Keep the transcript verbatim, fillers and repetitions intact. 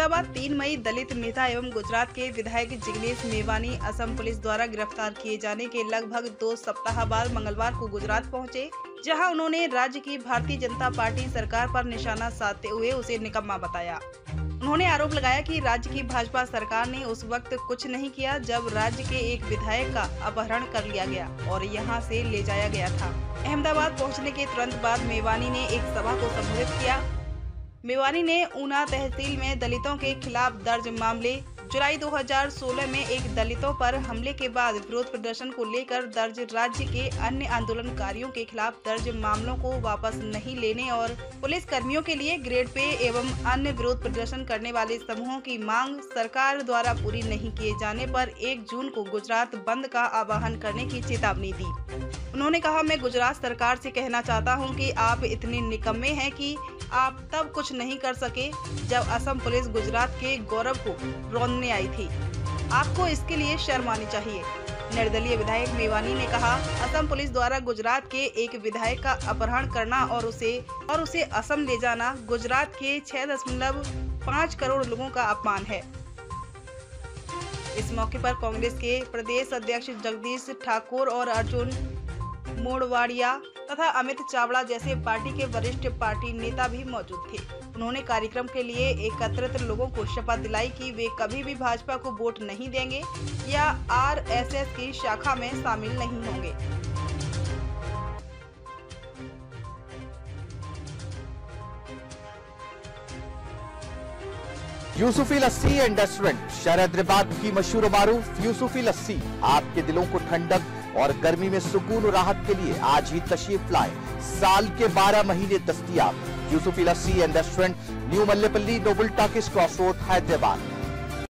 अहमदाबाद तीन मई दलित नेता एवं गुजरात के विधायक जिग्नेश मेवानी असम पुलिस द्वारा गिरफ्तार किए जाने के लगभग दो सप्ताह बाद मंगलवार को गुजरात पहुंचे, जहां उन्होंने राज्य की भारतीय जनता पार्टी सरकार पर निशाना साधते हुए उसे निकम्मा बताया। उन्होंने आरोप लगाया कि राज्य की भाजपा सरकार ने उस वक्त कुछ नहीं किया जब राज्य के एक विधायक का अपहरण कर लिया गया और यहां से ले जाया गया था। अहमदाबाद पहुंचने के तुरंत बाद मेवानी ने एक सभा को संबोधित किया। मेवानी ने ऊना तहसील में दलितों के खिलाफ दर्ज मामले, जुलाई दो हज़ार सोलह में एक दलितों पर हमले के बाद विरोध प्रदर्शन को लेकर दर्ज राज्य के अन्य आंदोलनकारियों के खिलाफ दर्ज मामलों को वापस नहीं लेने और पुलिस कर्मियों के लिए ग्रेड पे एवं अन्य विरोध प्रदर्शन करने वाले समूहों की मांग सरकार द्वारा पूरी नहीं किए जाने पर एक जून को गुजरात बंद का आह्वान करने की चेतावनी दी। उन्होंने कहा, मैं गुजरात सरकार से कहना चाहता हूं कि आप इतने निकम्मे हैं कि आप तब कुछ नहीं कर सके जब असम पुलिस गुजरात के गौरव को रौंदने आई थी। आपको इसके लिए शर्म आनी चाहिए। निर्दलीय विधायक मेवानी ने कहा, असम पुलिस द्वारा गुजरात के एक विधायक का अपहरण करना और उसे और उसे असम ले जाना गुजरात के छह दशमलव पाँच करोड़ लोगों का अपमान है। इस मौके पर कांग्रेस के प्रदेश अध्यक्ष जगदीश ठाकुर और अर्जुन मोड़वाड़िया तथा अमित चावड़ा जैसे पार्टी के वरिष्ठ पार्टी नेता भी मौजूद थे। उन्होंने कार्यक्रम के लिए एकत्रित लोगों को शपथ दिलाई कि वे कभी भी भाजपा को वोट नहीं देंगे या आरएसएस की शाखा में शामिल नहीं होंगे। यूसुफी लस्सी एंड रेस्टोरेंट, शहर हैदराबाद की मशहूर मारूफ यूसुफी लस्सी आपके दिलों को ठंडक और गर्मी में सुकून और राहत के लिए आज ही तशरीफ लाए। साल के बारह महीने दस्तयाब। Yusufi lassi and restaurant, new Mallepally, Noble talkies cross road, Hyderabad.